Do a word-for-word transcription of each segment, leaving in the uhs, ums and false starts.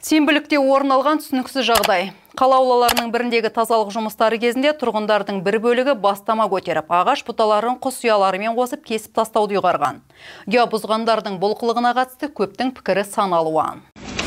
Сенбілікте орын алған түсініксіз жағдай. Қала аулаларының біріндегі тазалық жұмыстары кезінде тұрғындардың бір бөлігі бастама көтеріп, ағаш бұталарын құс ұяларымен қосып кесіп тастауды ұйғарған. Ұя бұзғандардың бұл қылығына қатысты көптің пікірі сан алуан.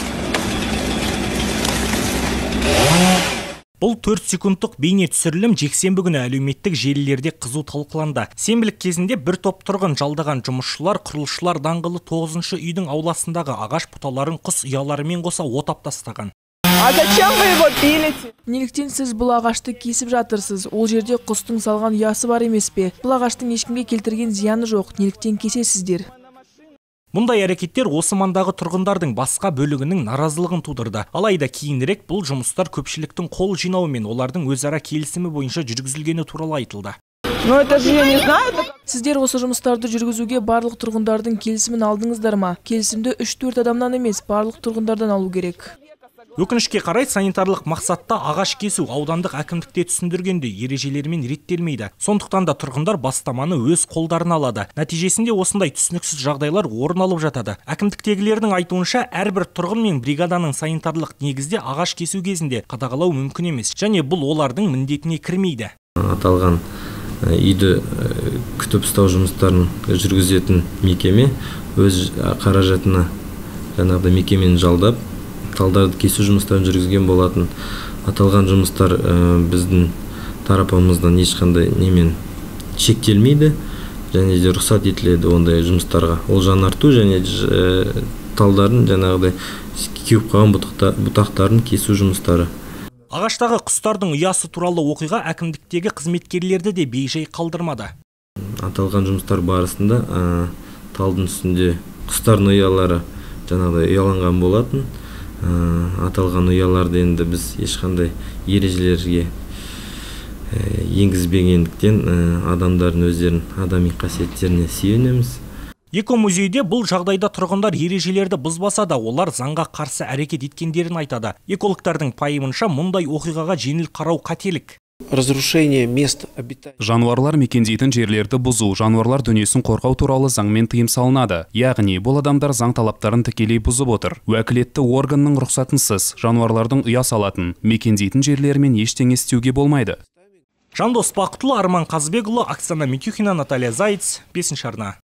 Бұл төрт секундтық бейне түсірілім жексенбі күні әлеуметтік желілерде қызу талқыланды. Сенбілік кезінде бір топ тұрғын жалдаған жұмысшылар құрылысшылар даңғылы тоғызыншы үйдің ауласындағы ағаш бұталарын құс ұяларымен қоса отап тастаған. А зачем вы его пилите? Неліктен сіз бұл ағашты кесіп жатырсыз? Ол жерде құстың салған ұясы бар емес пе? Бұл ағаштың ешкімге келтірген зияны жоқ. Неліктен кесесіздер? Мұндай әрекеттер осы маңдағы тұрғындардың басқа бөлігінің наразылығын тудырды. Алайда кейінірек бұл жұмыстар көпшіліктің қол жинауымен олардың өзара келісімі бойынша жүргізілгені туралы айтылды. Ну это же я не знаю. Сіздер осы жұмыстарды жүргізуге барлық тұрғындардың келісімін алдыңыздар ма? Келісімді үш төрт адамнан емес, барлық тұрғындардан алу керек. Өкінішке қарай санитарлық мақсатта ағаш кесу аудандық әкімдікте түсіндіргенде ережелермен реттелмейді. Сондықтан да тұрғындар бастаманы өз қолдарына алады. Нәтижесінде осындай түсініксіз жағдайлар орын алып жатады. Әкімдіктегілердің айтуынша әрбір тұрғын мен бригаданың санитарлық негізде ағаш кесу кезінде қадағалау мүмкін емес, және бұл олардың міндетіне кірмейді. Аталған үйді күтіп ұстау жұмыстарын жүргізетін мекеме өз қаражатына жаңағыдай мекемені жалдап талдарды кесу жұмыстарын жүргізген болатын. Аталған жұмыстар біздің тарапымыздан ешқандай немен шектелмейді және де рұқсат етіледі ондай жұмыстарға. Ол жаңарту және талдарын жаңағыдай кеуіп қалған бұтақтарын кесу жұмыстары. Ағаштағы құстардың ұясы туралы оқиға әкімдіктегі қызметкерлерді де бейжай қалдырмады. Аталған жұмыстар барысында талдың үстінде құстардың ұялары жаңағыдай ұяланған болатын. Аталған ұяларды енді біз ешқандай ережелерге енгізбегендіктен адамдардың өздерін адами қасиеттеріне сүйенеміз. Экомузейде бұл жағдайда тұрғындар ережелерді бұзбаса да, олар заңға қарсы әрекет еткендерін айтады. Экологтардың пайымынша мұндай оқиғаға жеңіл қарау қателік. Разрушение мест обитания. Жануарлар мекендейтін жерлерді бұзу, жануарлар дүниесін қорғау туралы заңмен тыйым салынады. Яғни, бұл адамдар заң талаптарын тікелей бұзып отыр. Уәкілетті органның рұқсатынсыз жануарлардың ұя салатын, мекендейтін жерлермен ештеңе істеуге болмайды. Жандос Бақытұлы, Арман Қазбекұлы, Оксана Микюхина, Наталья Зайц, бесінші арна.